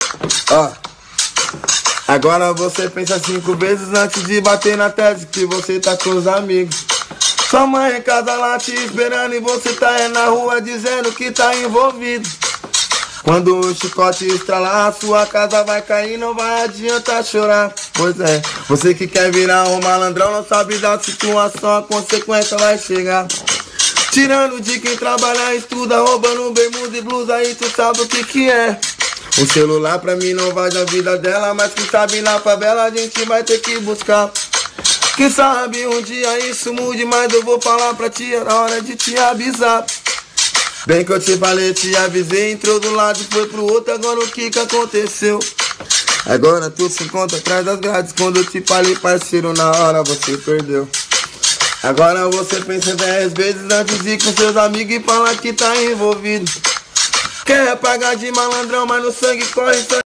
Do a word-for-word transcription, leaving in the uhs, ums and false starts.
Ó, agora você pensa cinco vezes antes de bater na tese que você tá com os amigos. Sua mãe em casa lá te esperando e você tá aí na rua dizendo que tá envolvido. Quando o chicote estralar, a sua casa vai cair, não vai adiantar chorar. Pois é, você que quer virar um malandrão não sabe da situação, a consequência vai chegar. Tirando de quem trabalha, estuda, roubando bermuda e blusa, aí tu sabe o que que é. O celular pra mim não vai da vida dela, mas quem sabe na favela a gente vai ter que buscar. Quem sabe um dia isso mude, mas eu vou falar pra ti, é hora de te avisar. Bem que eu te falei, te avisei, entrou do lado e foi pro outro, agora o que que aconteceu? Agora tu se encontra atrás das grades, quando eu te falei parceiro, na hora você perdeu. Agora você pensa dez vezes antes de ir com seus amigos e falar que tá envolvido. Quer pagar de malandrão, mas no sangue corre sangue.